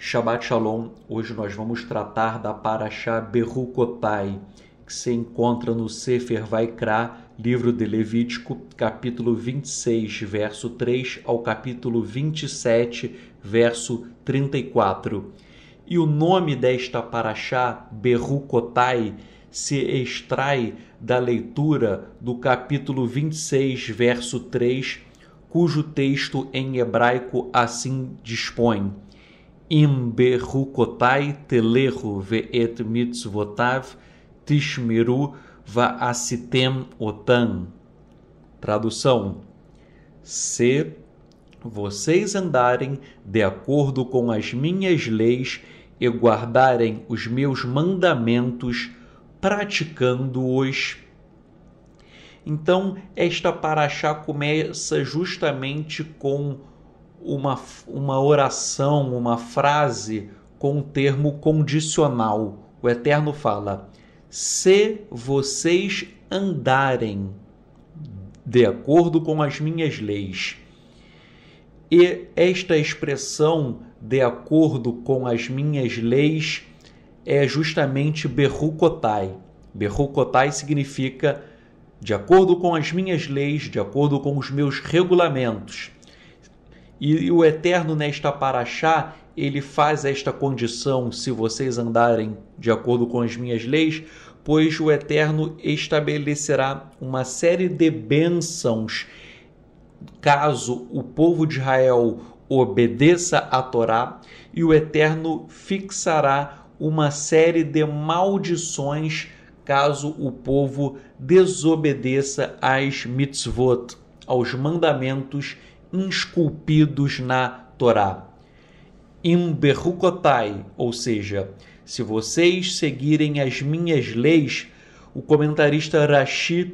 Shabbat Shalom. Hoje nós vamos tratar da Parashá Berucotai, que se encontra no Sefer Vaikra, livro de Levítico, capítulo 26, verso 3 ao capítulo 27, verso 34. E o nome desta Parashá, Berucotai, se extrai da leitura do capítulo 26, verso 3, cujo texto em hebraico assim dispõe: Im berukotai telechu ve'et mitzvotav tishmeru va'asitem otan. Tradução: se vocês andarem de acordo com as minhas leis e guardarem os meus mandamentos, praticando-os. Então, esta parashá começa justamente com uma oração, uma frase com um termo condicional. O Eterno fala: se vocês andarem de acordo com as minhas leis. E esta expressão, de acordo com as minhas leis, é justamente Berucotai. Berucotai significa de acordo com as minhas leis, de acordo com os meus regulamentos. E o Eterno, nesta parashá, ele faz esta condição: se vocês andarem de acordo com as minhas leis, pois o Eterno estabelecerá uma série de bênçãos caso o povo de Israel obedeça a Torá, e o Eterno fixará uma série de maldições caso o povo desobedeça às mitzvot, aos mandamentos esculpidos na Torá. Im berukotai, ou seja, se vocês seguirem as minhas leis. O comentarista Rashi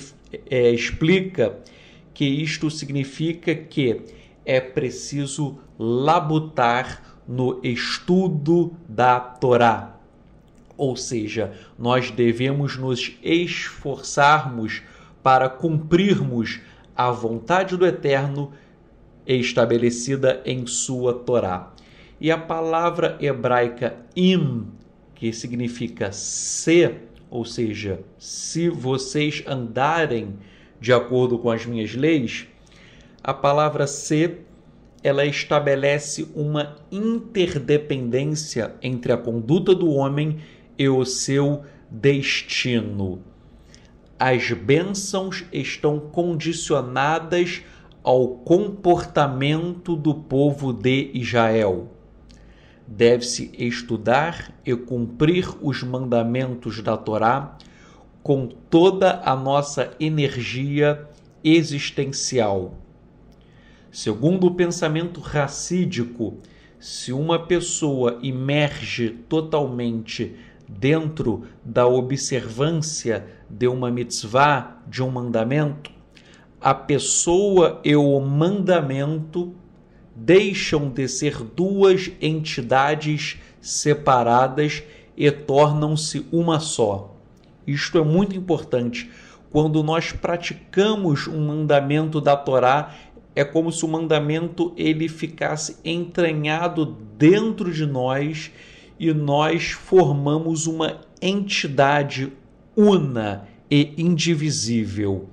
explica que isto significa que é preciso labutar no estudo da Torá. Ou seja, nós devemos nos esforçarmos para cumprirmos a vontade do Eterno estabelecida em sua Torá. E a palavra hebraica im, que significa se, ou seja, se vocês andarem de acordo com as minhas leis, a palavra se, ela estabelece uma interdependência entre a conduta do homem e o seu destino. As bênçãos estão condicionadas ao comportamento do povo de Israel. Deve-se estudar e cumprir os mandamentos da Torá com toda a nossa energia existencial. Segundo o pensamento racídico, se uma pessoa imerge totalmente dentro da observância de uma mitzvah, de um mandamento, a pessoa e o mandamento deixam de ser duas entidades separadas e tornam-se uma só. Isto é muito importante. Quando nós praticamos um mandamento da Torá, é como se o mandamento ele ficasse entranhado dentro de nós e nós formamos uma entidade una e indivisível.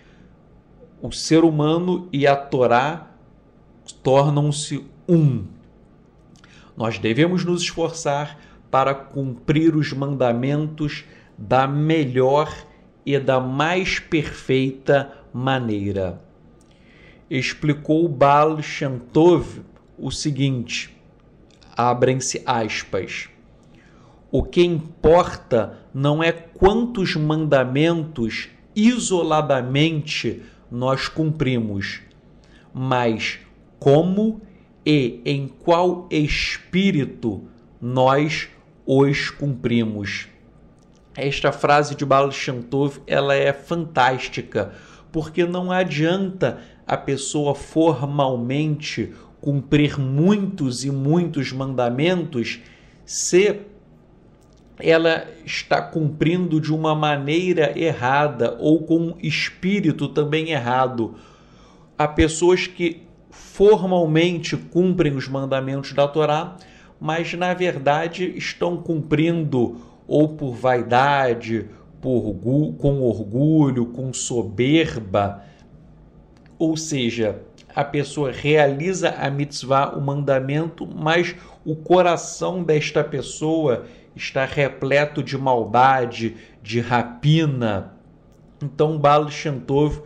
O ser humano e a Torá tornam-se um. Nós devemos nos esforçar para cumprir os mandamentos da melhor e da mais perfeita maneira. Explicou o Baal Shem Tov o seguinte, abrem-se aspas: o que importa não é quantos mandamentos isoladamente nós cumprimos, mas como e em qual espírito nós os cumprimos. Esta frase de Baal Shem Tov, ela é fantástica, porque não adianta a pessoa formalmente cumprir muitos e muitos mandamentos se ela está cumprindo de uma maneira errada ou com um espírito também errado. Há pessoas que formalmente cumprem os mandamentos da Torá, mas na verdade estão cumprindo ou por vaidade, com orgulho, com soberba. Ou seja, a pessoa realiza a mitzvah, o mandamento, mas o coração desta pessoa está repleto de maldade, de rapina. Então, Baal Shem Tov,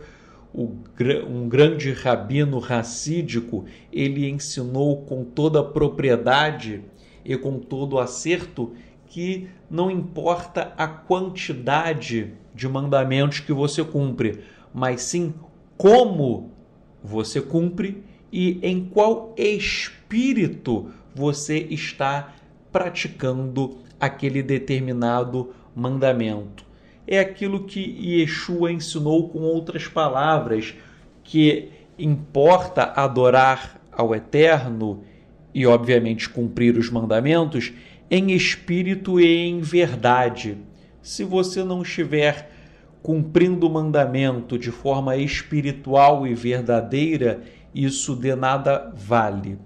um grande rabino racídico, ele ensinou com toda a propriedade e com todo o acerto que não importa a quantidade de mandamentos que você cumpre, mas sim como você cumpre e em qual espírito você está praticando aquele determinado mandamento. É aquilo que Yeshua ensinou com outras palavras, que importa adorar ao Eterno e, obviamente, cumprir os mandamentos em espírito e em verdade. Se você não estiver cumprindo o mandamento de forma espiritual e verdadeira, isso de nada vale.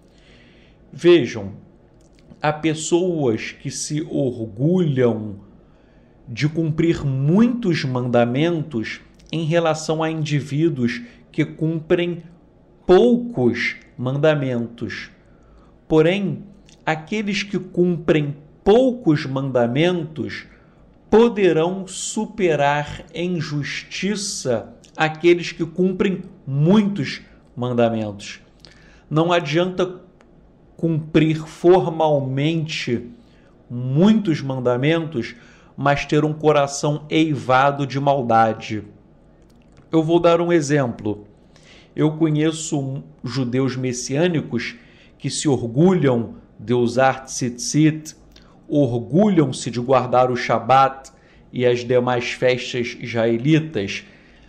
Vejam, há pessoas que se orgulham de cumprir muitos mandamentos em relação a indivíduos que cumprem poucos mandamentos. Porém, aqueles que cumprem poucos mandamentos poderão superar em justiça aqueles que cumprem muitos mandamentos. Não adianta cumprir formalmente muitos mandamentos, mas ter um coração eivado de maldade. Eu vou dar um exemplo. Eu conheço judeus messiânicos que se orgulham de usar tzitzit, orgulham-se de guardar o Shabat e as demais festas israelitas.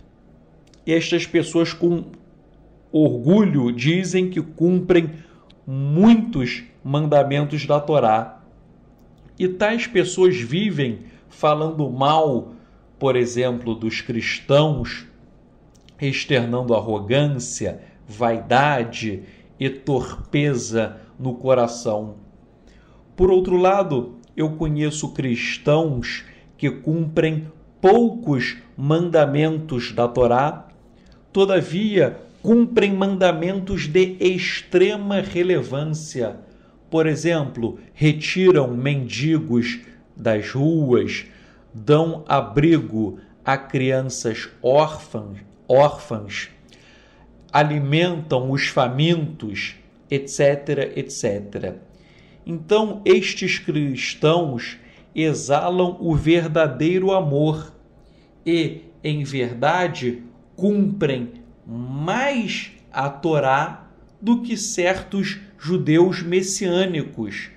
E estas pessoas com orgulho dizem que cumprem muitos mandamentos da Torá. E tais pessoas vivem falando mal, por exemplo, dos cristãos, externando arrogância, vaidade e torpeza no coração. Por outro lado, eu conheço cristãos que cumprem poucos mandamentos da Torá, todavia cumprem mandamentos de extrema relevância. Por exemplo, retiram mendigos das ruas, dão abrigo a crianças órfãs, alimentam os famintos, etc, etc. Então, estes cristãos exalam o verdadeiro amor e, em verdade, cumprem mais a Torá do que certos judeus messiânicos.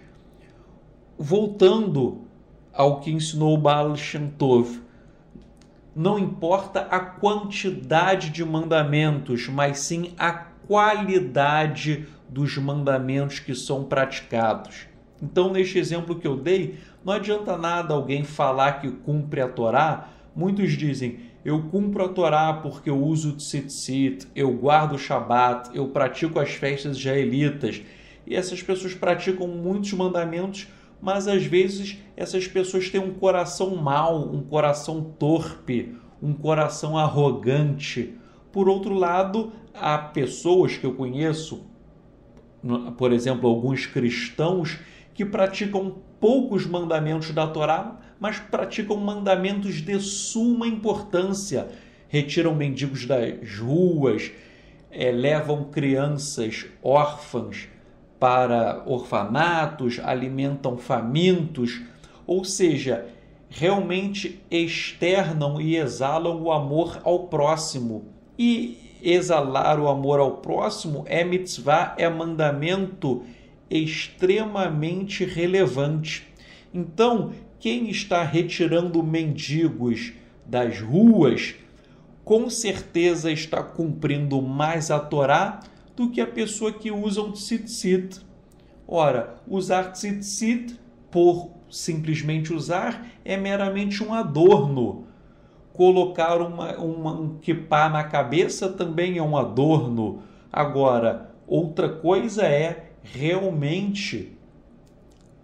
Voltando ao que ensinou Baal Shem Tov, não importa a quantidade de mandamentos, mas sim a qualidade dos mandamentos que são praticados. Então, neste exemplo que eu dei, não adianta nada alguém falar que cumpre a Torá. Muitos dizem, eu cumpro a Torá porque eu uso tzitzit, eu guardo o Shabat, eu pratico as festas israelitas. E essas pessoas praticam muitos mandamentos, mas às vezes essas pessoas têm um coração mau, um coração torpe, um coração arrogante. Por outro lado, há pessoas que eu conheço, por exemplo, alguns cristãos, que praticam poucos mandamentos da Torá, mas praticam mandamentos de suma importância. Retiram mendigos das ruas, levam crianças órfãs para orfanatos, alimentam famintos, ou seja, realmente externam e exalam o amor ao próximo. E exalar o amor ao próximo é mitzvah, é mandamento extremamente relevante. Então, quem está retirando mendigos das ruas, com certeza está cumprindo mais a Torá do que a pessoa que usa um tzitzit. Ora, usar tzitzit por simplesmente usar é meramente um adorno. Colocar um kippá na cabeça também é um adorno. Agora, outra coisa é realmente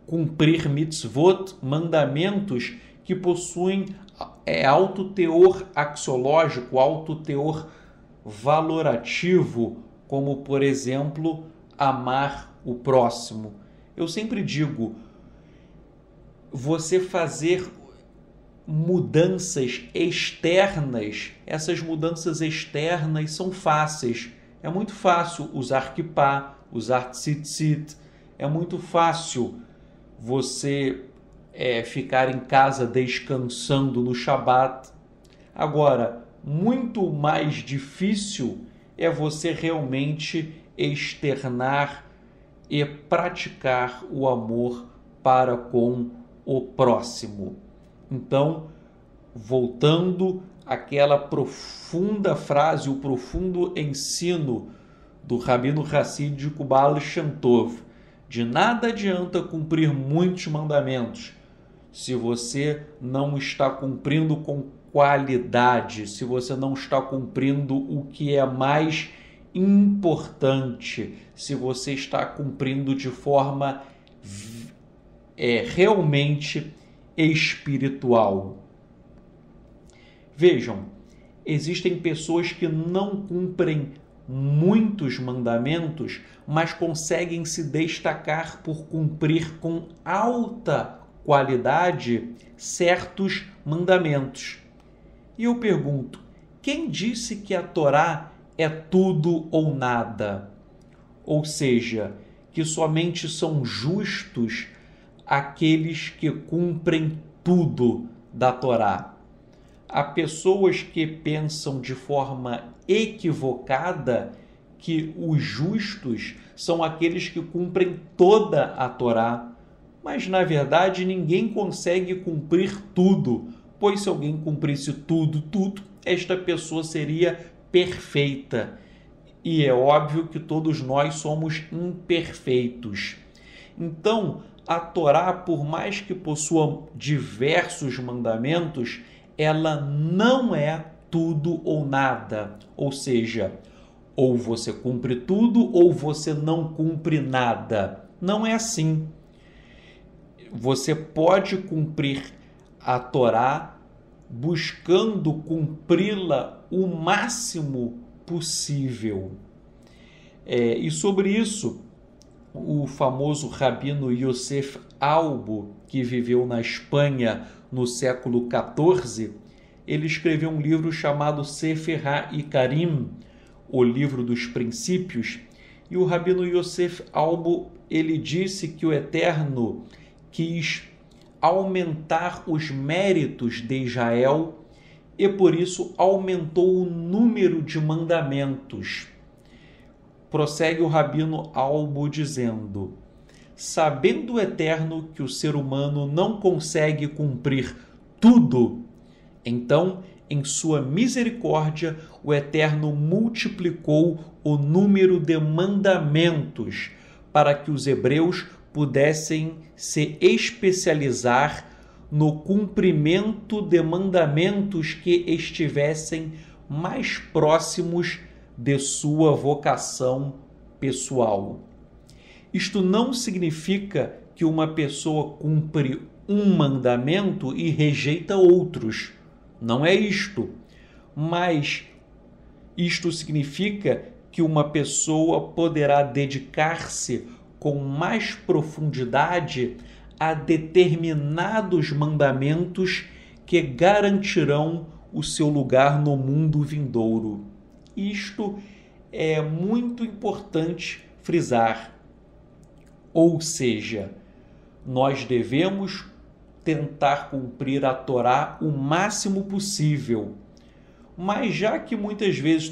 cumprir mitzvot, mandamentos que possuem alto teor axiológico, alto teor valorativo, como, por exemplo, amar o próximo. Eu sempre digo, você fazer mudanças externas, essas mudanças externas são fáceis. É muito fácil usar kippah, usar tzitzit, é muito fácil você ficar em casa descansando no Shabat. Agora, muito mais difícil é você realmente externar e praticar o amor para com o próximo. Então, voltando àquela profunda frase, o profundo ensino do rabino hassídico Baal Shem Tov, de nada adianta cumprir muitos mandamentos se você não está cumprindo com qualidade, se você não está cumprindo o que é mais importante, se você está cumprindo de forma realmente espiritual. Vejam, existem pessoas que não cumprem muitos mandamentos, mas conseguem se destacar por cumprir com alta qualidade certos mandamentos. E eu pergunto, quem disse que a Torá é tudo ou nada? Ou seja, que somente são justos aqueles que cumprem tudo da Torá. Há pessoas que pensam de forma equivocada que os justos são aqueles que cumprem toda a Torá, mas na verdade ninguém consegue cumprir tudo, pois se alguém cumprisse tudo, esta pessoa seria perfeita. E é óbvio que todos nós somos imperfeitos. Então, a Torá, por mais que possua diversos mandamentos, ela não é tudo ou nada. Ou seja, ou você cumpre tudo ou você não cumpre nada. Não é assim. Você pode cumprir a Torá buscando cumpri-la o máximo possível. E sobre isso, o famoso rabino Yosef Albo, que viveu na Espanha no século XIV, ele escreveu um livro chamado Sefer HaIkarim, o livro dos princípios, e o rabino Yosef Albo, ele disse que o Eterno quis aumentar os méritos de Israel e por isso aumentou o número de mandamentos. Prossegue o rabino Albo dizendo: sabendo o Eterno que o ser humano não consegue cumprir tudo, então, em sua misericórdia, o Eterno multiplicou o número de mandamentos para que os hebreus pudessem se especializar no cumprimento de mandamentos que estivessem mais próximos de sua vocação pessoal. Isto não significa que uma pessoa cumpre um mandamento e rejeita outros. Não é isto. Mas isto significa que uma pessoa poderá dedicar-se com mais profundidade a determinados mandamentos que garantirão o seu lugar no mundo vindouro. Isto é muito importante frisar. Ou seja, nós devemos tentar cumprir a Torá o máximo possível. Mas já que muitas vezes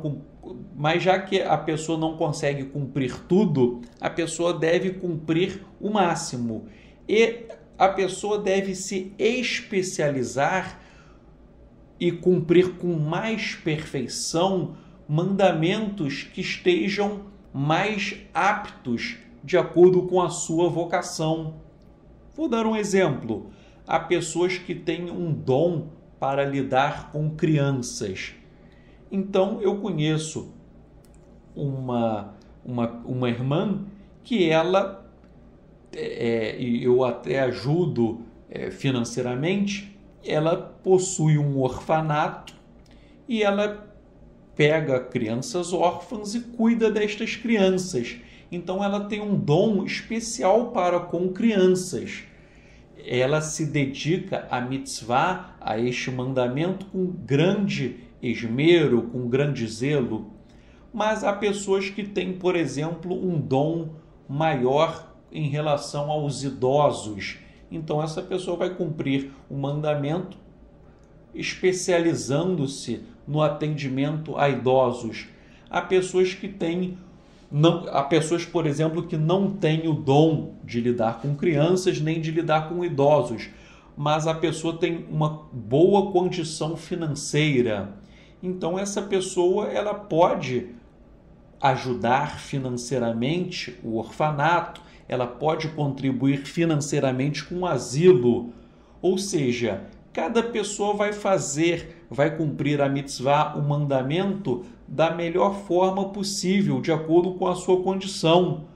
já que a pessoa não consegue cumprir tudo, a pessoa deve cumprir o máximo. E a pessoa deve se especializar e cumprir com mais perfeição mandamentos que estejam mais aptos de acordo com a sua vocação. Vou dar um exemplo. Há pessoas que têm um dom para lidar com crianças. Então, eu conheço uma irmã que ela e eu até ajudo financeiramente, ela possui um orfanato e ela pega crianças órfãs e cuida destas crianças. Então ela tem um dom especial para com crianças. Ela se dedica à mitzvah, a este mandamento, com grande esmero, com grande zelo. Mas há pessoas que têm, por exemplo, um dom maior em relação aos idosos. Então essa pessoa vai cumprir o mandamento especializando-se no atendimento a idosos. Há pessoas que têm há pessoas, por exemplo, que não têm o dom de lidar com crianças nem de lidar com idosos, mas a pessoa tem uma boa condição financeira. Então essa pessoa ela pode ajudar financeiramente o orfanato, ela pode contribuir financeiramente com o asilo. Ou seja, cada pessoa vai cumprir a mitzvah, o mandamento, da melhor forma possível, de acordo com a sua condição.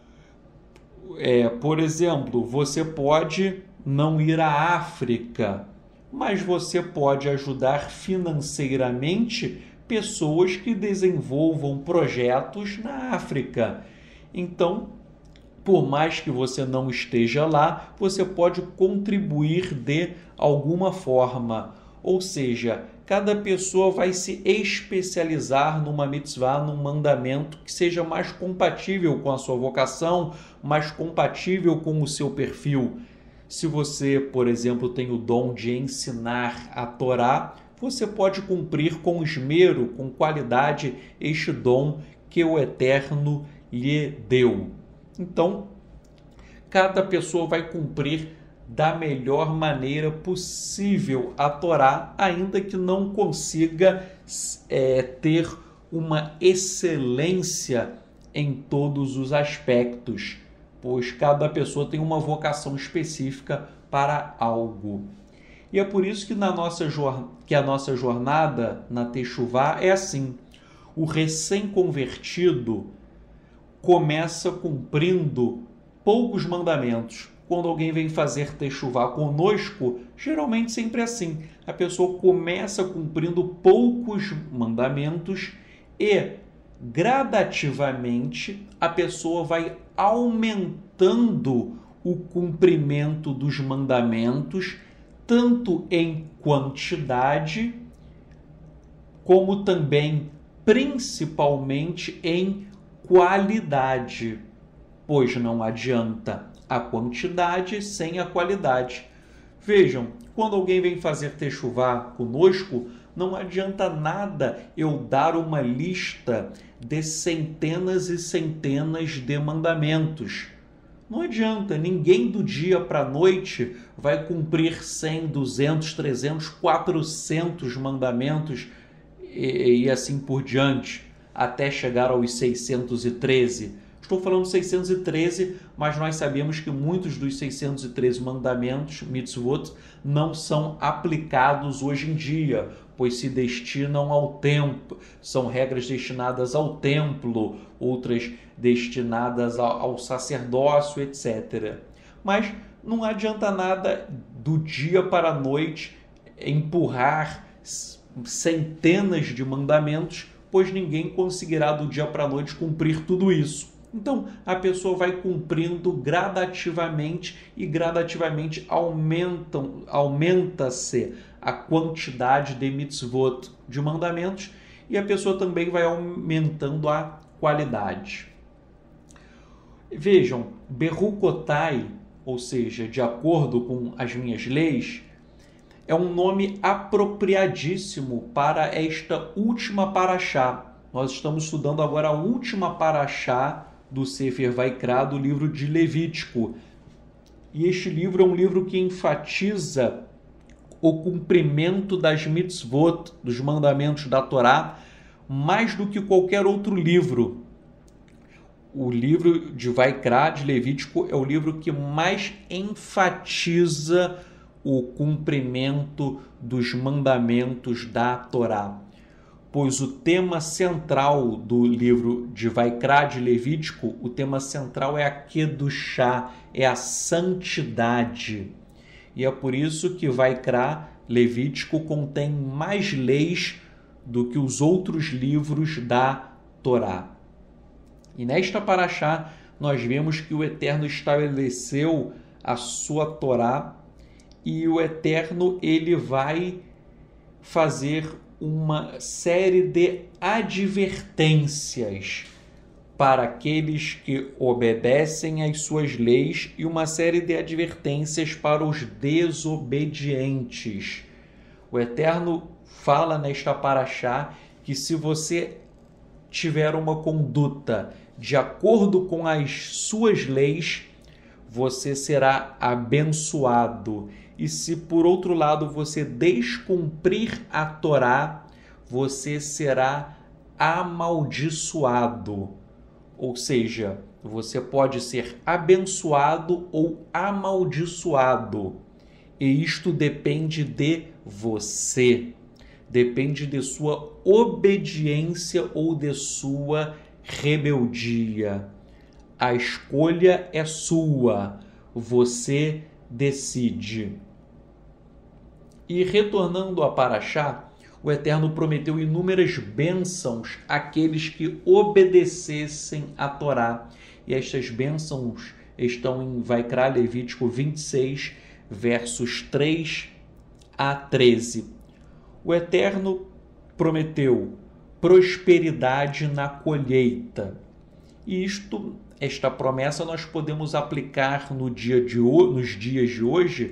Por exemplo, você pode não ir à África, mas você pode ajudar financeiramente pessoas que desenvolvam projetos na África. Então, por mais que você não esteja lá, você pode contribuir de alguma forma. Ou seja, cada pessoa vai se especializar numa mitzvah, num mandamento que seja mais compatível com a sua vocação, mais compatível com o seu perfil. Se você, por exemplo, tem o dom de ensinar a Torá, você pode cumprir com esmero, com qualidade, este dom que o Eterno lhe deu. Então, cada pessoa vai cumprir da melhor maneira possível a Torá, ainda que não consiga ter uma excelência em todos os aspectos, pois cada pessoa tem uma vocação específica para algo. E é por isso que a nossa jornada na Techuvá é assim. O recém-convertido começa cumprindo poucos mandamentos. Quando alguém vem fazer Techuvá conosco, geralmente sempre é assim. A pessoa começa cumprindo poucos mandamentos e, gradativamente, a pessoa vai aumentando o cumprimento dos mandamentos, tanto em quantidade, como também, principalmente, em qualidade, pois não adianta a quantidade sem a qualidade. Vejam, quando alguém vem fazer Techuvá conosco, não adianta nada eu dar uma lista de centenas e centenas de mandamentos. Não adianta, ninguém do dia para a noite vai cumprir 100, 200, 300, 400 mandamentos e assim por diante, até chegar aos 613. Estou falando 613, mas nós sabemos que muitos dos 613 mandamentos, mitzvot, não são aplicados hoje em dia, pois se destinam ao templo, são regras destinadas ao templo, outras destinadas ao sacerdócio, etc. Mas não adianta nada do dia para a noite empurrar centenas de mandamentos, pois ninguém conseguirá do dia para a noite cumprir tudo isso. Então, a pessoa vai cumprindo gradativamente e gradativamente aumenta-se a quantidade de mitzvot, de mandamentos, e a pessoa também vai aumentando a qualidade. Vejam, Berukotai, ou seja, de acordo com as minhas leis, é um nome apropriadíssimo para esta última paraxá. Nós estamos estudando agora a última paraxá do Sefer Vaikra, do livro de Levítico. E este livro é um livro que enfatiza o cumprimento das mitzvot, dos mandamentos da Torá, mais do que qualquer outro livro. O livro de Vaikra, de Levítico, é o livro que mais enfatiza o cumprimento dos mandamentos da Torá. pois o tema central do livro de Vaikra, de Levítico, o tema central é a Kedushá, é a santidade. E é por isso que Vaikra, Levítico, contém mais leis do que os outros livros da Torá. E nesta paraxá, nós vemos que o Eterno estabeleceu a sua Torá e o Eterno ele vai fazer uma série de advertências para aqueles que obedecem às suas leis e uma série de advertências para os desobedientes. O Eterno fala nesta paraxá que se você tiver uma conduta de acordo com as suas leis, você será abençoado. E se por outro lado você descumprir a Torá, você será amaldiçoado. Ou seja, você pode ser abençoado ou amaldiçoado. E isto depende de você. Depende de sua obediência ou de sua rebeldia. A escolha é sua. Você decide. E retornando a paraxá, o Eterno prometeu inúmeras bênçãos àqueles que obedecessem à Torá. E estas bênçãos estão em Vaikra, Levítico 26, versos 3 a 13. O Eterno prometeu prosperidade na colheita. E esta promessa nós podemos aplicar nos dias de hoje.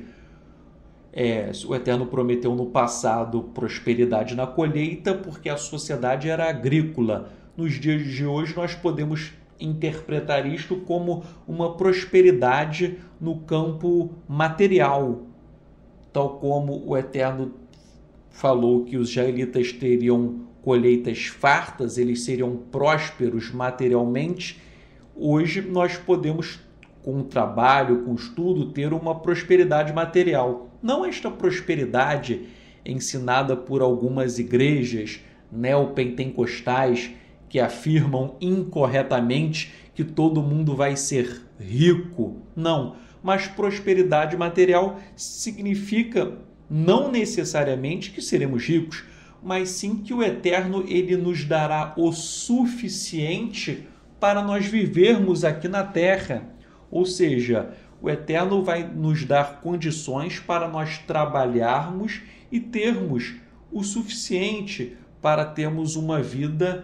O Eterno prometeu no passado prosperidade na colheita porque a sociedade era agrícola. Nos dias de hoje nós podemos interpretar isto como uma prosperidade no campo material, tal como o Eterno falou que os israelitas teriam colheitas fartas, eles seriam prósperos materialmente. Hoje nós podemos, com o trabalho, com o estudo, ter uma prosperidade material. Não esta prosperidade ensinada por algumas igrejas neopentecostais que afirmam incorretamente que todo mundo vai ser rico. Não, mas prosperidade material significa não necessariamente que seremos ricos, mas sim que o Eterno ele nos dará o suficiente para nós vivermos aqui na terra. Ou seja, o Eterno vai nos dar condições para nós trabalharmos e termos o suficiente para termos uma vida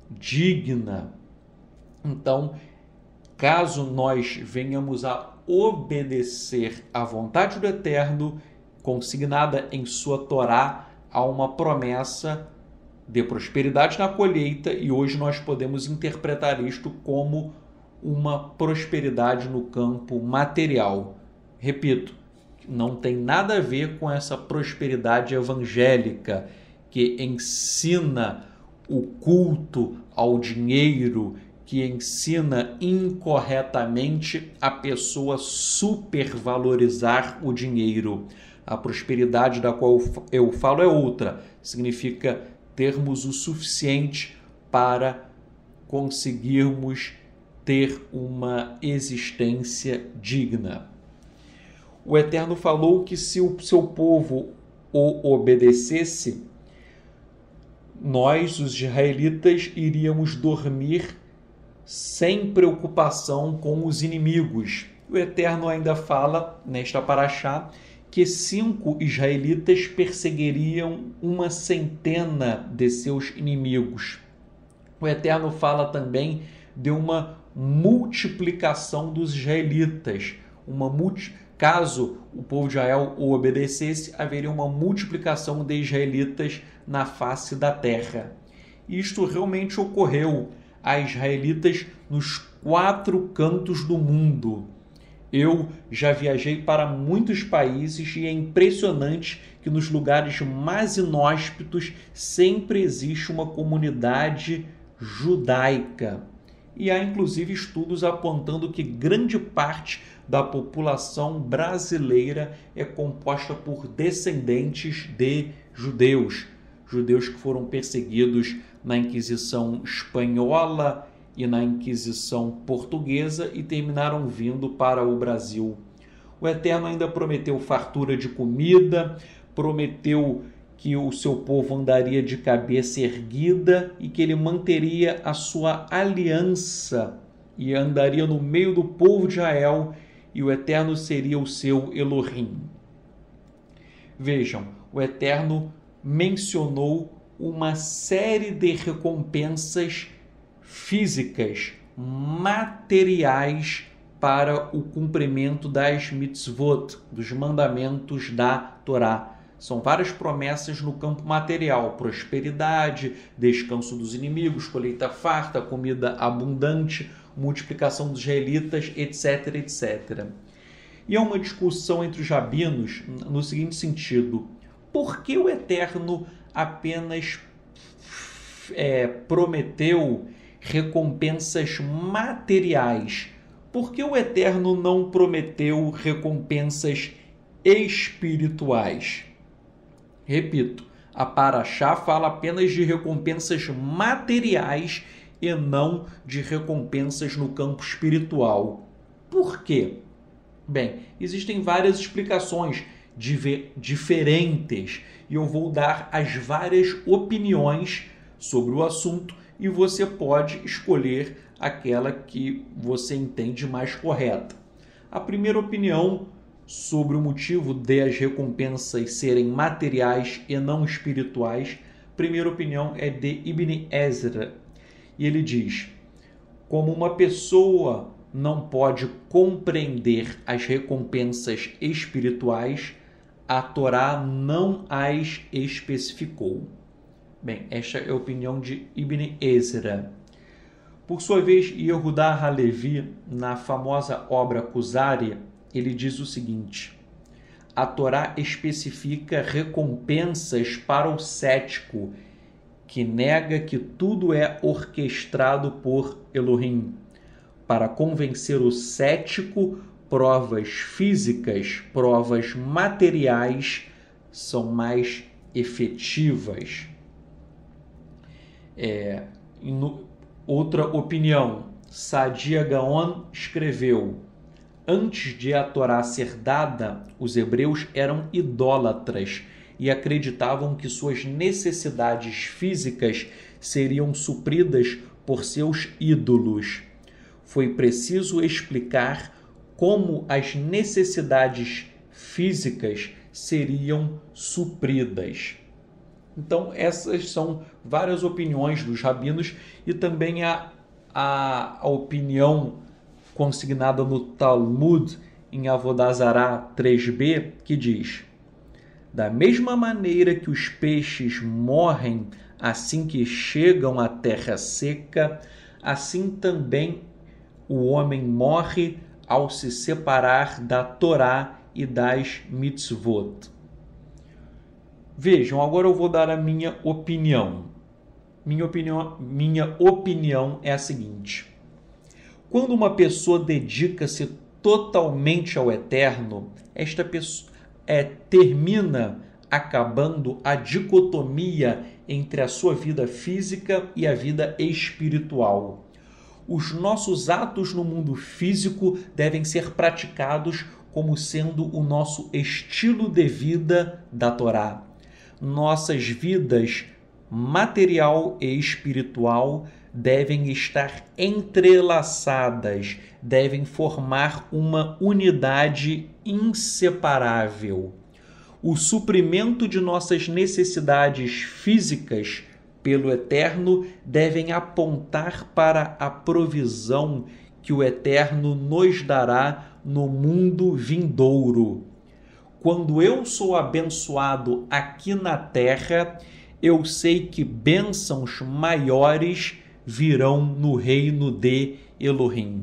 digna. Então, caso nós venhamos a obedecer à vontade do Eterno, consignada em sua Torá, há uma promessa de prosperidade na colheita, e hoje nós podemos interpretar isto como uma prosperidade no campo material. Repito, não tem nada a ver com essa prosperidade evangélica que ensina o culto ao dinheiro, que ensina incorretamente a pessoa supervalorizar o dinheiro. A prosperidade da qual eu falo é outra, significa termos o suficiente para conseguirmos ter uma existência digna. O Eterno falou que se o seu povo o obedecesse, nós, os israelitas, iríamos dormir sem preocupação com os inimigos. O Eterno ainda fala, nesta paraxá, que 5 israelitas perseguiriam 100 de seus inimigos. O Eterno fala também de uma multiplicação dos israelitas. Caso o povo de Israel o obedecesse, haveria uma multiplicação de israelitas na face da terra. Isto realmente ocorreu a israelitas nos 4 cantos do mundo. Eu já viajei para muitos países e é impressionante que nos lugares mais inóspitos sempre existe uma comunidade judaica. E há inclusive estudos apontando que grande parte da população brasileira é composta por descendentes de judeus. judeus que foram perseguidos na Inquisição espanhola e na Inquisição portuguesa e terminaram vindo para o Brasil. O Eterno ainda prometeu fartura de comida, prometeu que o seu povo andaria de cabeça erguida e que ele manteria a sua aliança e andaria no meio do povo de Israel, e o Eterno seria o seu Elohim. Vejam, o Eterno mencionou uma série de recompensas físicas, materiais, para o cumprimento das mitzvot, dos mandamentos da Torá. São várias promessas no campo material: prosperidade, descanso dos inimigos, colheita farta, comida abundante, multiplicação dos israelitas, etc, etc. E é uma discussão entre os rabinos no seguinte sentido: por que o Eterno apenas prometeu recompensas materiais? Por que o Eterno não prometeu recompensas espirituais? Repito, a Parashá fala apenas de recompensas materiais e não de recompensas no campo espiritual. Por quê? Bem, existem várias explicações diferentes e eu vou dar as várias opiniões sobre o assunto e você pode escolher aquela que você entende mais correta. A primeira opinião sobre o motivo das recompensas serem materiais e não espirituais, a primeira opinião é de Ibn Ezra, e ele diz: como uma pessoa não pode compreender as recompensas espirituais, a Torá não as especificou. Bem, esta é a opinião de Ibn Ezra. Por sua vez, Yehudá Halevi, na famosa obra Kuzari, ele diz o seguinte: a Torá especifica recompensas para o cético, que nega que tudo é orquestrado por Elohim. Para convencer o cético, provas físicas, provas materiais são mais efetivas. Outra opinião, Sadia Gaon escreveu: antes de a Torá ser dada, os hebreus eram idólatras e acreditavam que suas necessidades físicas seriam supridas por seus ídolos. Foi preciso explicar como as necessidades físicas seriam supridas. Então, essas são várias opiniões dos rabinos e também a opinião consignada no Talmud, em Avodah Zará 3b, que diz: da mesma maneira que os peixes morrem assim que chegam à terra seca, assim também o homem morre ao se separar da Torá e das mitzvot. Vejam, agora eu vou dar a minha opinião. Minha opinião é a seguinte: quando uma pessoa dedica-se totalmente ao Eterno, esta pessoa termina acabando a dicotomia entre a sua vida física e a vida espiritual. Os nossos atos no mundo físico devem ser praticados como sendo o nosso estilo de vida da Torá. Nossas vidas material e espiritual devem estar entrelaçadas, devem formar uma unidade inseparável. O suprimento de nossas necessidades físicas pelo Eterno devem apontar para a provisão que o Eterno nos dará no mundo vindouro. Quando eu sou abençoado aqui na terra, eu sei que bênçãos maiores virão no reino de Elohim.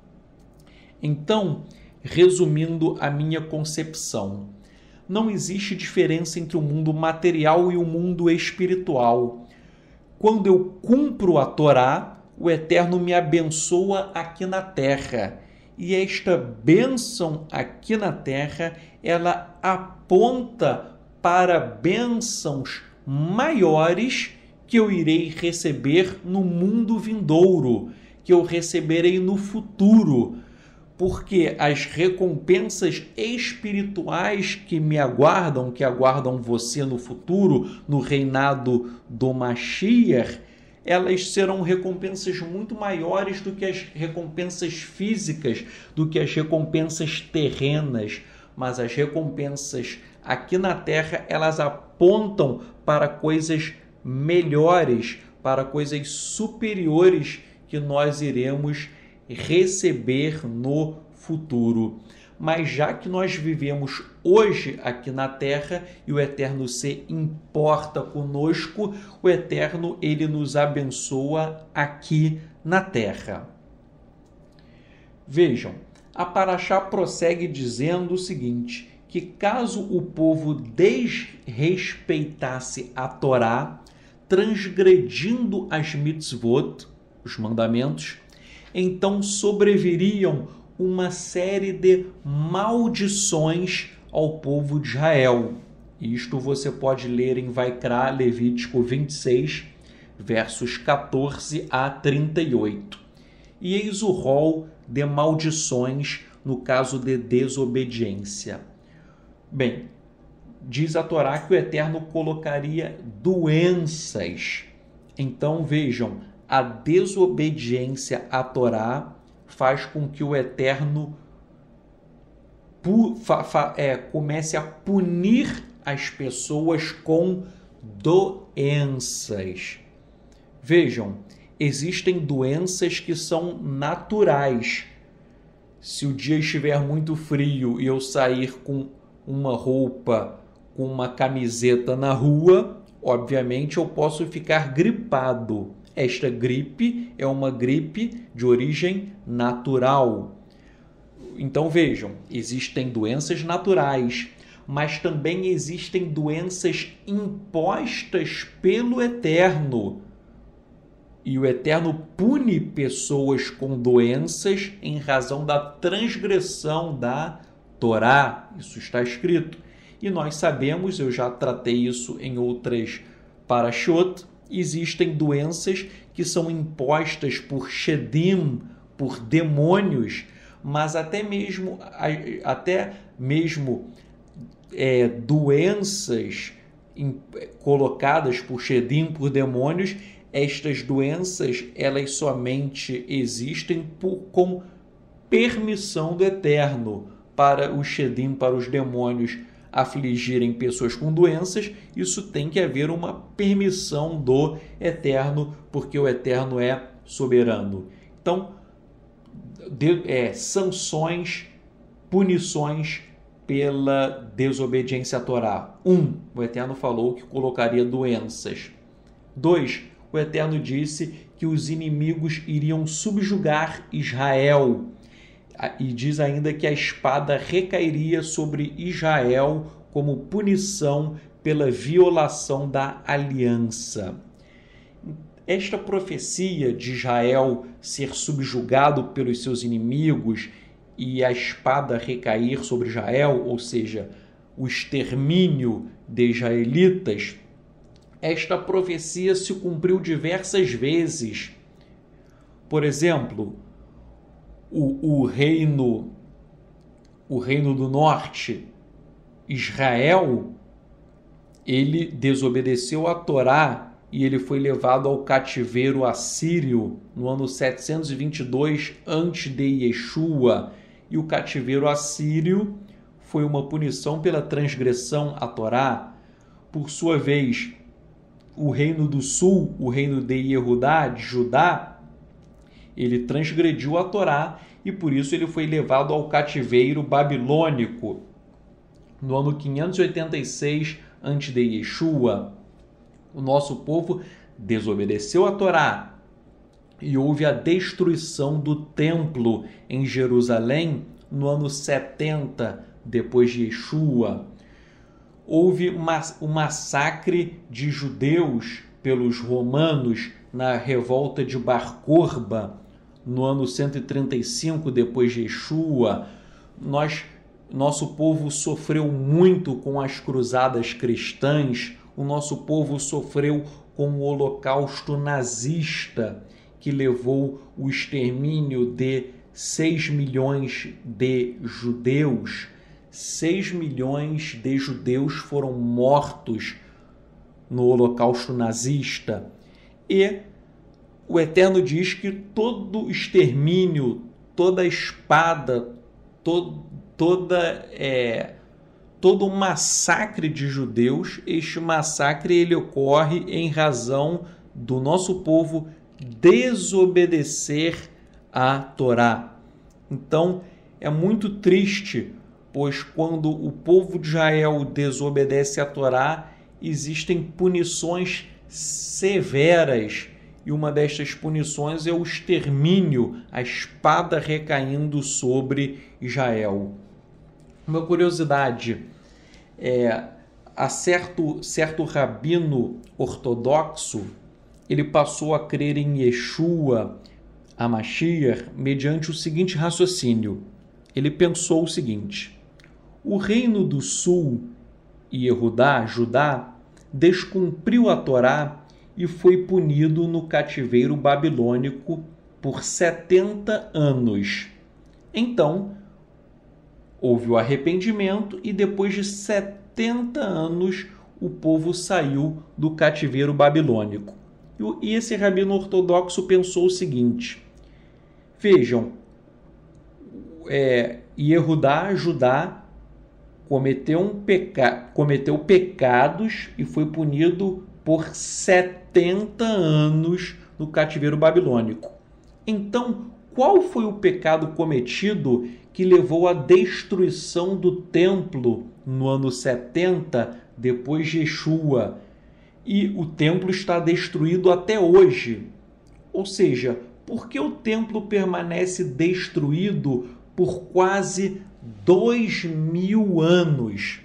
Então, resumindo a minha concepção, não existe diferença entre o mundo material e o mundo espiritual. Quando eu cumpro a Torá, o Eterno me abençoa aqui na terra. E esta bênção aqui na terra, ela aponta para bênçãos maiores que eu irei receber no mundo vindouro, que eu receberei no futuro, porque as recompensas espirituais que me aguardam, que aguardam você no futuro, no reinado do Mashiach, elas serão recompensas muito maiores do que as recompensas físicas, do que as recompensas terrenas. Mas as recompensas aqui na Terra, elas apontam para coisas melhores, para coisas superiores que nós iremos receber no futuro. Mas já que nós vivemos hoje aqui na Terra e o Eterno se importa conosco, o Eterno, ele nos abençoa aqui na Terra. Vejam, a Paraxá prossegue dizendo o seguinte, que caso o povo desrespeitasse a Torá, transgredindo as mitzvot, os mandamentos, então sobreviriam uma série de maldições ao povo de Israel. Isto você pode ler em Vaikra, Levítico 26, versos 14 a 38. E eis o rol de maldições no caso de desobediência. Bem, diz a Torá que o Eterno colocaria doenças. Então vejam, a desobediência à Torá faz com que o Eterno comece a punir as pessoas com doenças. Vejam, existem doenças que são naturais. Se o dia estiver muito frio e eu sair com uma roupa, com uma camiseta na rua, obviamente eu posso ficar gripado. Esta gripe é uma gripe de origem natural. Então vejam, existem doenças naturais, mas também existem doenças impostas pelo Eterno. E o Eterno pune pessoas com doenças em razão da transgressão da Torá. Isso está escrito. E nós sabemos, eu já tratei isso em outras parashot, existem doenças que são impostas por shedim, por demônios, mas até mesmo doenças colocadas por shedim, por demônios, estas doenças elas somente existem com permissão do Eterno. Para os shedim, para os demônios afligirem pessoas com doenças, isso tem que haver uma permissão do Eterno, porque o Eterno é soberano. Então, sanções, punições pela desobediência à Torá. 1. O Eterno falou que colocaria doenças. 2. O Eterno disse que os inimigos iriam subjugar Israel. E diz ainda que a espada recairia sobre Israel como punição pela violação da aliança. Esta profecia de Israel ser subjugado pelos seus inimigos e a espada recair sobre Israel, ou seja, o extermínio de israelitas, esta profecia se cumpriu diversas vezes. Por exemplo, o reino do norte, Israel, ele desobedeceu a Torá e ele foi levado ao cativeiro assírio no ano 722 a.C. de Yeshua. E o cativeiro assírio foi uma punição pela transgressão à Torá. Por sua vez, o reino do sul, o reino de Yehudá, de Judá, ele transgrediu a Torá e por isso ele foi levado ao cativeiro babilônico no ano 586 a.C. de Yeshua. O nosso povo desobedeceu a Torá e houve a destruição do templo em Jerusalém no ano 70 depois de Yeshua. Houve o massacre de judeus pelos romanos na revolta de Bar Corba no ano 135 depois de Yeshua. Nosso povo sofreu muito com as cruzadas cristãs. o nosso povo sofreu com o Holocausto nazista, que levou o extermínio de 6 milhões de judeus. 6 milhões de judeus foram mortos no Holocausto nazista. E o Eterno diz que todo extermínio, toda espada, todo massacre de judeus, este massacre ele ocorre em razão do nosso povo desobedecer a Torá. Então, é muito triste, pois quando o povo de Israel desobedece a Torá, existem punições severas, e uma destas punições é o extermínio, a espada recaindo sobre Israel. Uma curiosidade, certo rabino ortodoxo, ele passou a crer em Yeshua, a Mashiach, mediante o seguinte raciocínio. Ele pensou o seguinte: o reino do sul, Yehudá, Judá, descumpriu a Torá e foi punido no cativeiro babilônico por 70 anos. Então, houve o arrependimento e depois de 70 anos o povo saiu do cativeiro babilônico. E esse rabino ortodoxo pensou o seguinte: vejam, Yehudá, Judá, cometeu pecados e foi punido por 70 anos no cativeiro babilônico. Então, qual foi o pecado cometido que levou à destruição do templo no ano 70 depois de Yeshua? E o templo está destruído até hoje. Ou seja, por que o templo permanece destruído por quase 2000 anos?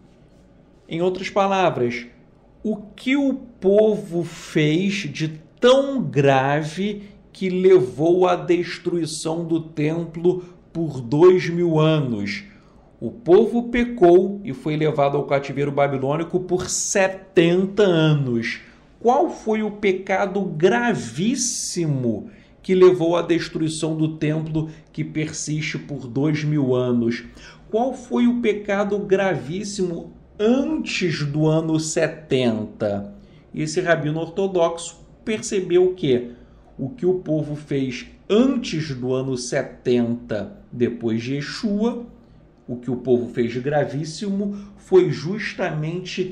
Em outras palavras, o que o povo fez de tão grave que levou à destruição do templo por 2000 anos? O povo pecou e foi levado ao cativeiro babilônico por 70 anos. Qual foi o pecado gravíssimo que levou à destruição do templo que persiste por 2000 anos? Qual foi o pecado gravíssimo antes do ano 70? Esse rabino ortodoxo percebeu que o que o povo fez antes do ano 70, depois de Yeshua, o que o povo fez de gravíssimo foi justamente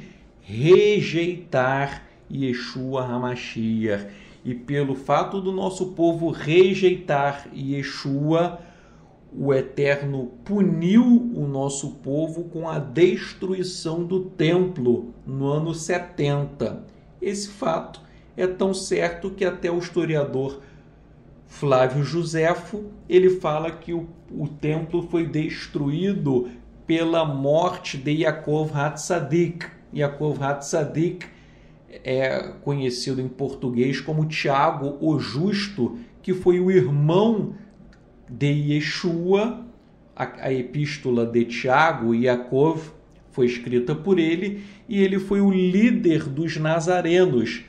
rejeitar Yeshua HaMashiach. E pelo fato do nosso povo rejeitar Yeshua, o Eterno puniu o nosso povo com a destruição do templo no ano 70. Esse fato é tão certo que até o historiador Flávio Josefo, ele fala que o templo foi destruído pela morte de Yaakov HaTzadik. Yaakov HaTzadik é conhecido em português como Tiago o Justo, que foi o irmão de Yeshua. A epístola de Tiago e Yaakov foi escrita por ele, e ele foi o líder dos nazarenos.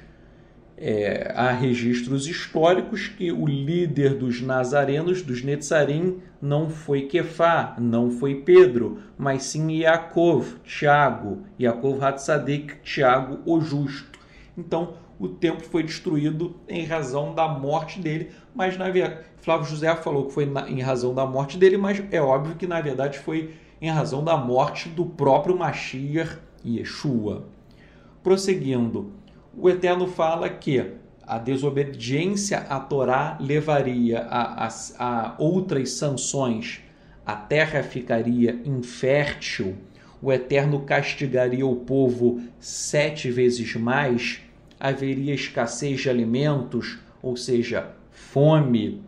Há registros históricos que o líder dos nazarenos, dos Netzarim, não foi Kefá, não foi Pedro, mas sim Yaakov, Tiago, Yaakov HaTzadik, Tiago o Justo. Então, o templo foi destruído em razão da morte dele, mas na verdade, Flávio José falou que foi em razão da morte dele, mas é óbvio que na verdade foi em razão da morte do próprio Mashiach Yeshua. Prosseguindo, o Eterno fala que a desobediência à Torá levaria a outras sanções, a terra ficaria infértil, o Eterno castigaria o povo 7 vezes mais, haveria escassez de alimentos, ou seja, fome.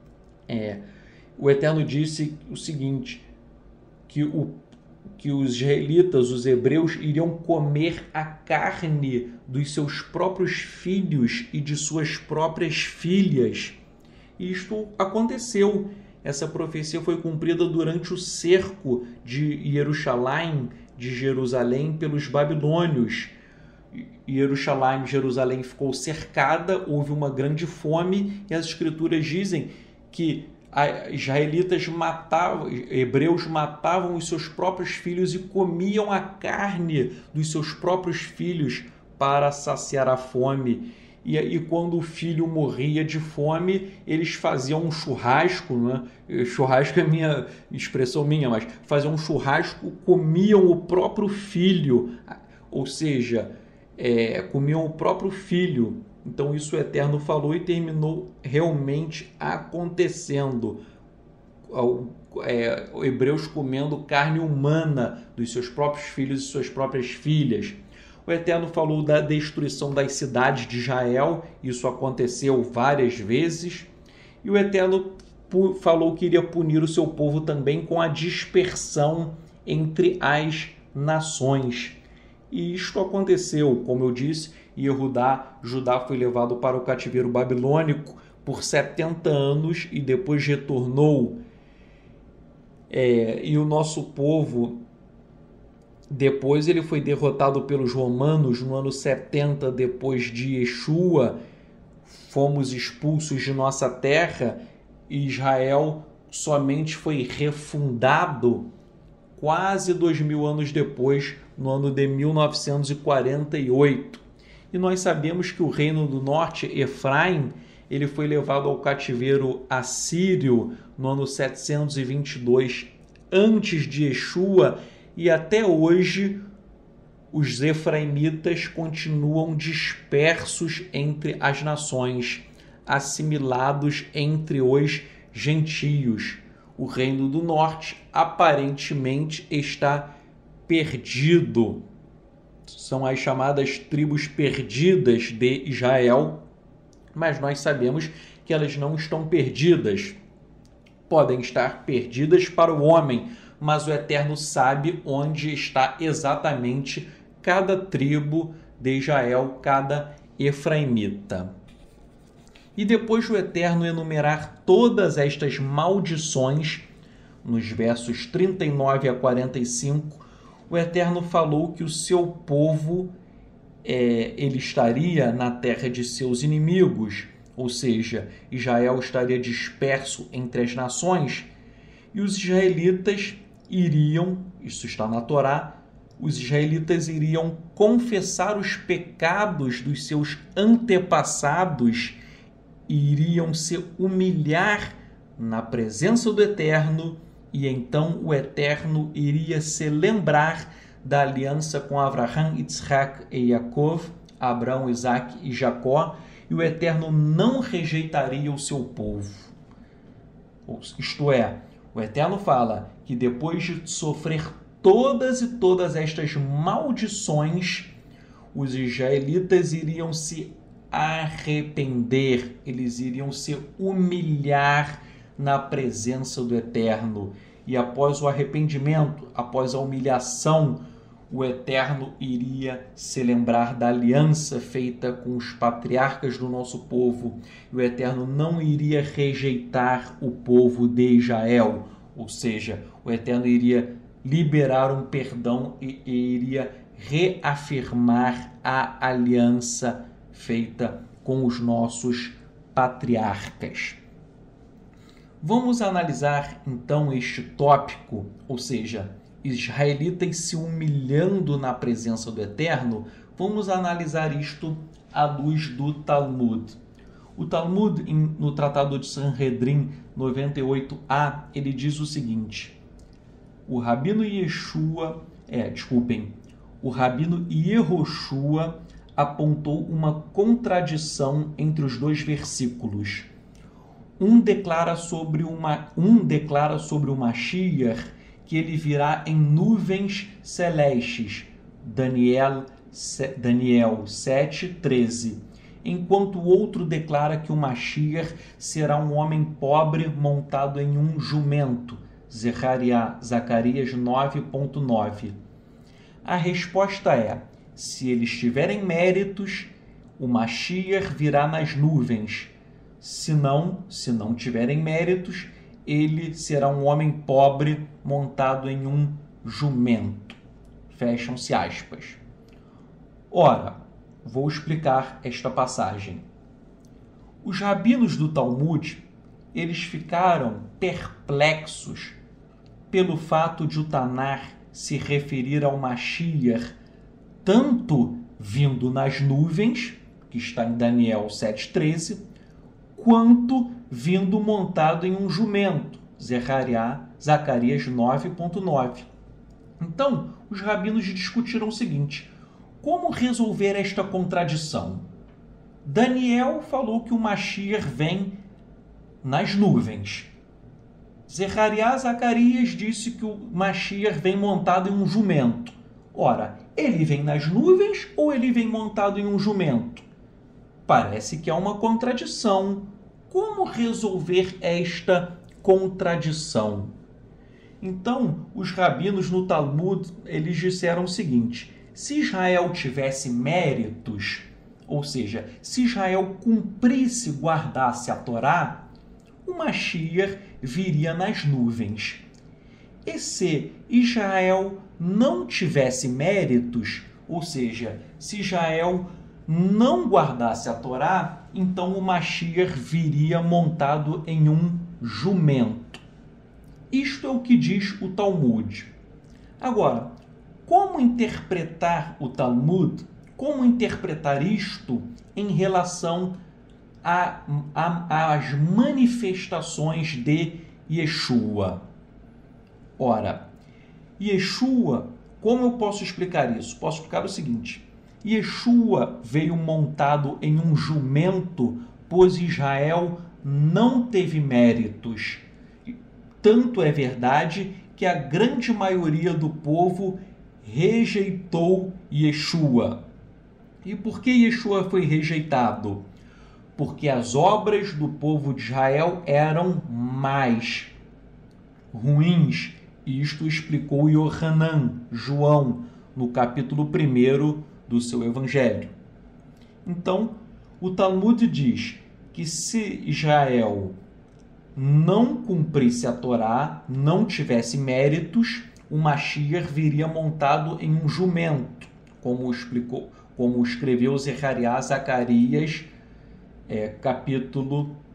O Eterno disse o seguinte, que os israelitas, os hebreus, iriam comer a carne dos seus próprios filhos e de suas próprias filhas. E isto aconteceu. Essa profecia foi cumprida durante o cerco de Jerusalém, pelos babilônios. Jerusalém ficou cercada, houve uma grande fome, e as escrituras dizem que hebreus matavam os seus próprios filhos e comiam a carne dos seus próprios filhos para saciar a fome. E quando o filho morria de fome, eles faziam um churrasco, né? Churrasco é minha expressão mas faziam um churrasco, comiam o próprio filho, ou seja, comiam o próprio filho. Então isso o Eterno falou e terminou realmente acontecendo. Hebreus comendo carne humana dos seus próprios filhos e suas próprias filhas. O Eterno falou da destruição das cidades de Israel, isso aconteceu várias vezes. E o Eterno falou que iria punir o seu povo também com a dispersão entre as nações. E isto aconteceu, como eu disse, e Judá foi levado para o cativeiro babilônico por 70 anos e depois retornou. E o nosso povo, depois ele foi derrotado pelos romanos no ano 70 depois de Yeshua. Fomos expulsos de nossa terra e Israel somente foi refundado quase 2000 anos depois, no ano de 1948. E nós sabemos que o reino do norte, Efraim, ele foi levado ao cativeiro assírio no ano 722 antes de Yeshua, e até hoje os efraimitas continuam dispersos entre as nações, assimilados entre os gentios. O reino do norte aparentemente está perdido. São as chamadas tribos perdidas de Israel, mas nós sabemos que elas não estão perdidas. Podem estar perdidas para o homem, mas o Eterno sabe onde está exatamente cada tribo de Israel, cada efraimita. E depois do Eterno enumerar todas estas maldições, nos versos 39 a 45, o Eterno falou que o seu povo ele estaria na terra de seus inimigos, ou seja, Israel estaria disperso entre as nações, e os israelitas iriam, isso está na Torá, os israelitas iriam confessar os pecados dos seus antepassados e iriam se humilhar na presença do Eterno, e então o Eterno iria se lembrar da aliança com Abraham, Isaac e Jacob, Abraão, Isaac e Jacó, e o Eterno não rejeitaria o seu povo. Isto é, o Eterno fala que depois de sofrer todas estas maldições, os israelitas iriam se arrepender, eles iriam se humilhar na presença do Eterno. E após o arrependimento, após a humilhação, o Eterno iria se lembrar da aliança feita com os patriarcas do nosso povo. E o Eterno não iria rejeitar o povo de Israel. Ou seja, o Eterno iria liberar um perdão e iria reafirmar a aliança feita com os nossos patriarcas. Vamos analisar então este tópico, ou seja, israelitas se humilhando na presença do Eterno. Vamos analisar isto à luz do Talmud. O Talmud, no Tratado de Sanhedrin 98a, ele diz o seguinte: o Rabino Yehoshua apontou uma contradição entre os dois versículos. Um declara sobre o Mashiach que ele virá em nuvens celestes, Daniel 7:13, enquanto o outro declara que o Mashiach será um homem pobre montado em um jumento, Zacarias 9:9. A resposta é: se eles tiverem méritos, o Mashiach virá nas nuvens. Se não tiverem méritos, ele será um homem pobre montado em um jumento. Fecham-se aspas. Ora, vou explicar esta passagem. Os rabinos do Talmud, eles ficaram perplexos pelo fato de o Tanar se referir ao Mashiach tanto vindo nas nuvens, que está em Daniel 7,13, quanto vindo montado em um jumento, Zacarias 9,9. Então, os rabinos discutiram o seguinte: como resolver esta contradição? Daniel falou que o Mashiach vem nas nuvens. Zacarias disse que o Mashiach vem montado em um jumento. Ora, ele vem nas nuvens ou ele vem montado em um jumento? Parece que há uma contradição. Como resolver esta contradição? Então, os rabinos no Talmud, eles disseram o seguinte: se Israel tivesse méritos, ou seja, se Israel cumprisse, guardasse a Torá, o Mashiach viria nas nuvens. E se Israel não tivesse méritos, ou seja, se Israel não guardasse a Torá, então o Mashiach viria montado em um jumento. Isto é o que diz o Talmud. Agora, como interpretar o Talmud? Como interpretar isto em relação às manifestações de Yeshua? Ora, Yeshua, como eu posso explicar isso? Posso explicar o seguinte: Yeshua veio montado em um jumento, pois Israel não teve méritos. Tanto é verdade que a grande maioria do povo rejeitou Yeshua. E por que Yeshua foi rejeitado? Porque as obras do povo de Israel eram mais ruins. Isto explicou Yohanan, João, no capítulo 1 do seu evangelho. Então, o Talmud diz que se Israel não cumprisse a Torá, não tivesse méritos, o Mashiach viria montado em um jumento, como escreveu Zacarias, capítulo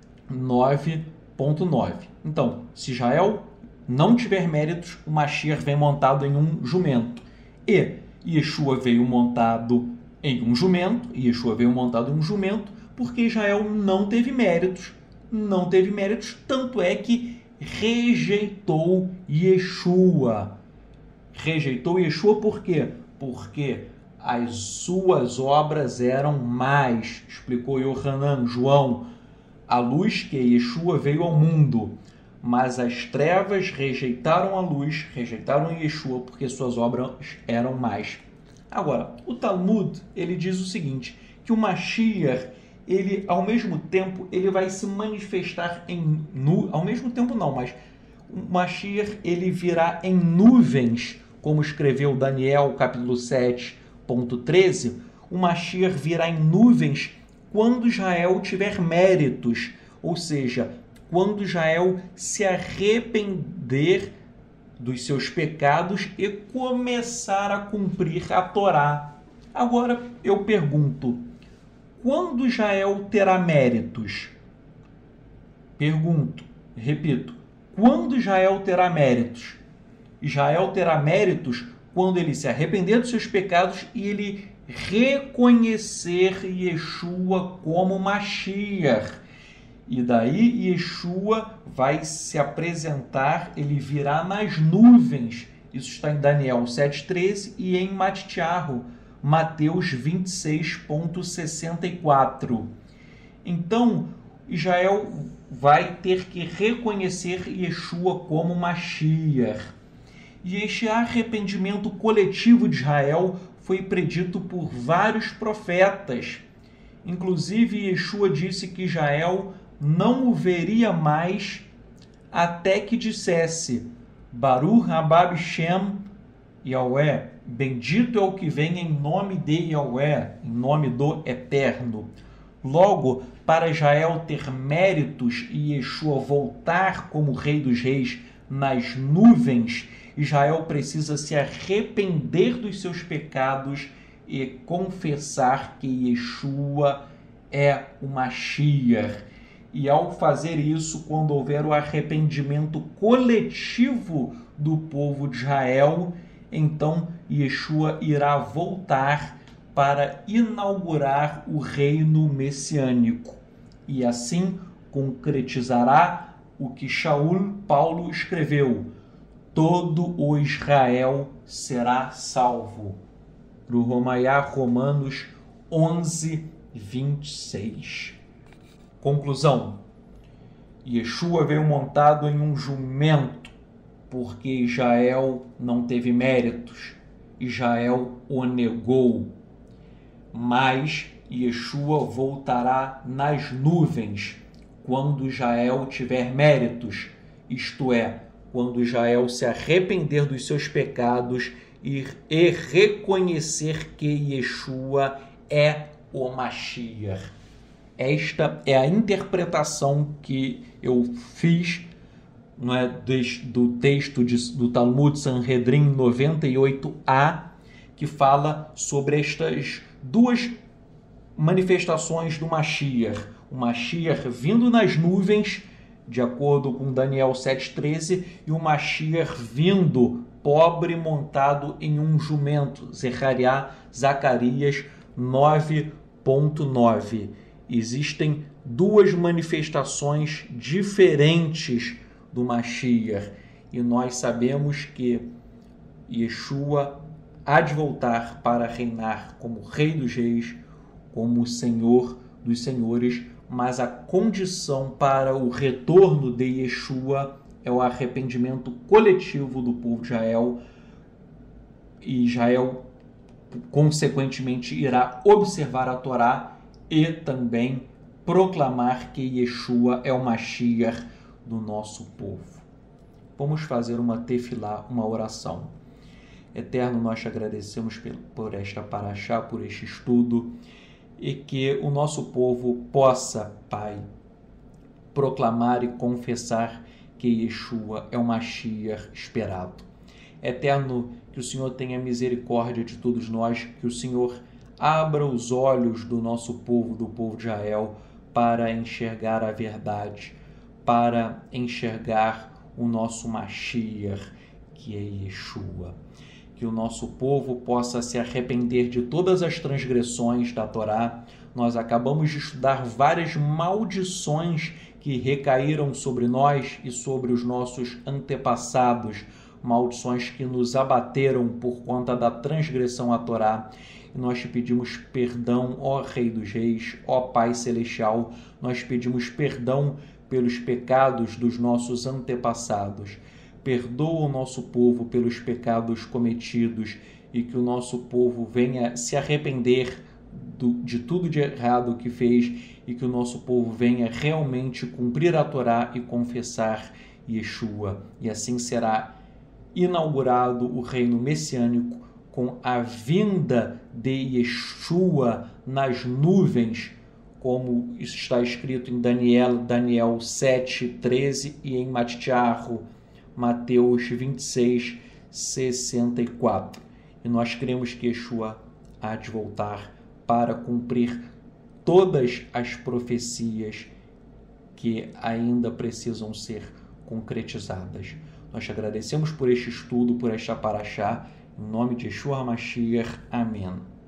9,9. Então, se Israel não tiver méritos, o Mashiach vem montado em um jumento. E Yeshua veio montado em um jumento, porque Israel não teve méritos. Tanto é que rejeitou Yeshua. Rejeitou Yeshua por quê? Porque as suas obras eram mais, explicou Yohanan, João, a luz que Yeshua veio ao mundo. Mas as trevas rejeitaram a luz, rejeitaram Yeshua, porque suas obras eram mais. Agora, o Talmud, ele diz o seguinte, que o Mashiach, ele, ao mesmo tempo, ele vai se manifestar ao mesmo tempo não, mas o Mashiach, ele virá em nuvens, como escreveu Daniel, capítulo 7,13, o Mashiach virá em nuvens quando Israel tiver méritos, ou seja, quando Israel se arrepender dos seus pecados e começar a cumprir a Torá. Agora eu pergunto, quando Israel terá méritos? Repito, quando Israel terá méritos? Israel terá méritos quando ele se arrepender dos seus pecados e ele reconhecer Yeshua como Mashiach. E daí Yeshua vai se apresentar, ele virá nas nuvens. Isso está em Daniel 7,13 e em Matitiarro, Mateus 26,64. Então, Israel vai ter que reconhecer Yeshua como Mashiach. E este arrependimento coletivo de Israel foi predito por vários profetas. Inclusive, Yeshua disse que Israel não o veria mais até que dissesse Baruch Haba B'Shem Yahweh, bendito é o que vem em nome de Yahweh, em nome do Eterno. Logo, para Israel ter méritos e Yeshua voltar como Rei dos Reis nas nuvens, Israel precisa se arrepender dos seus pecados, e confessar que Yeshua é o Mashiach. E ao fazer isso, quando houver o arrependimento coletivo do povo de Israel, então Yeshua irá voltar para inaugurar o reino messiânico. E assim concretizará o que Paulo escreveu: todo o Israel será salvo. Para o Romanos 11, 26. Conclusão: Yeshua veio montado em um jumento, porque Israel não teve méritos. Israel o negou. Mas Yeshua voltará nas nuvens, quando Israel tiver méritos, isto é, quando Israel se arrepender dos seus pecados e reconhecer que Yeshua é o Mashiach. Esta é a interpretação que eu fiz, não é, do texto do Talmud Sanhedrin 98a, que fala sobre estas duas manifestações do Mashiach. O Mashiach vindo nas nuvens, de acordo com Daniel 7,13, e o Mashiach vindo pobre montado em um jumento, Zacarias 9.9. Existem duas manifestações diferentes do Mashiach, e nós sabemos que Yeshua há de voltar para reinar como Rei dos Reis, como Senhor dos Senhores, mas a condição para o retorno de Yeshua é o arrependimento coletivo do povo de Israel, e Israel, consequentemente, irá observar a Torá e também proclamar que Yeshua é o Mashiach do nosso povo. Vamos fazer uma tefilá, uma oração. Eterno, nós te agradecemos por esta paraxá, por este estudo, e que o nosso povo possa, Pai, proclamar e confessar que Yeshua é o Mashiach esperado. Eterno, que o Senhor tenha misericórdia de todos nós, que o Senhor abra os olhos do nosso povo, do povo de Israel, para enxergar a verdade, para enxergar o nosso Mashiach, que é Yeshua. Que o nosso povo possa se arrepender de todas as transgressões da Torá. Nós acabamos de estudar várias maldições que recaíram sobre nós e sobre os nossos antepassados, maldições que nos abateram por conta da transgressão à Torá. E nós te pedimos perdão, ó Rei dos Reis, ó Pai Celestial, nós pedimos perdão pelos pecados dos nossos antepassados. Perdoa o nosso povo pelos pecados cometidos e que o nosso povo venha se arrepender de tudo de errado que fez e que o nosso povo venha realmente cumprir a Torá e confessar Yeshua. E assim será inaugurado o reino messiânico com a vinda de Yeshua nas nuvens, como isso está escrito em Daniel 7:13 e em Mateus 26:64. E nós cremos que Yeshua há de voltar para cumprir todas as profecias que ainda precisam ser concretizadas. Nós te agradecemos por este estudo, por esta paraxá. Em nome de Yeshua HaMashiach. Amém.